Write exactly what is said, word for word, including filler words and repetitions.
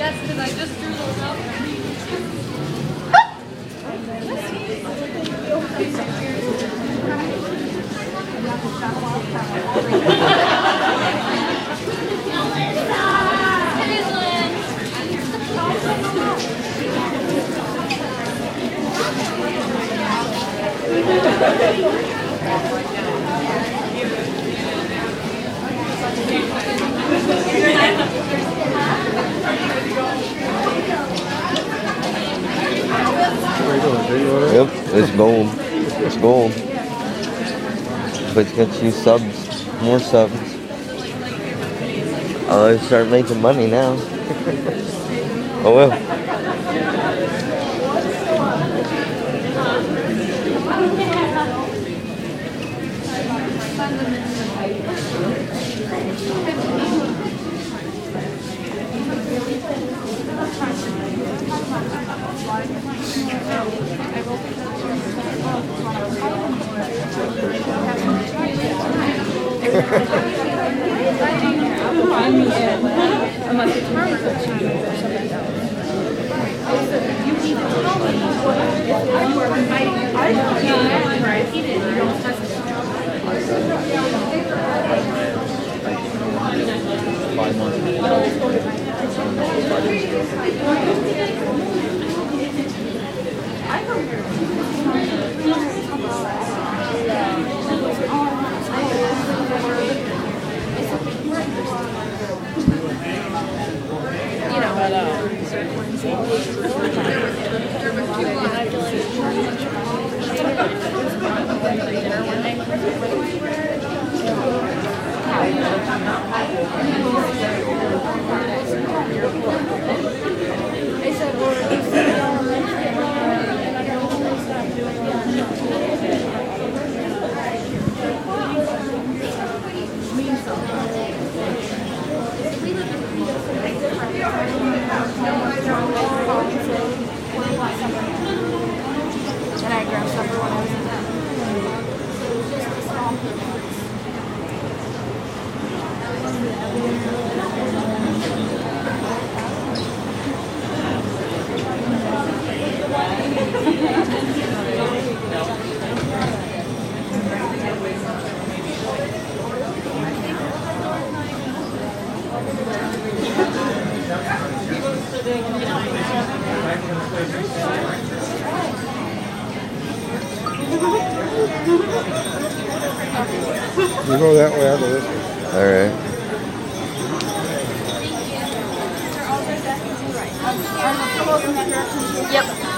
That's because I just threw those out. Yep, it's gold. It's gold. But you got you subs, more subs. I'll start making money now. Oh well. Unless it's farmers or something else. You need to tell me if you are inviting your friends, you don't test it. Five You know, but, uh, and I grabbed supper when I was in You go that way, I'll go this way. Alright. Yep.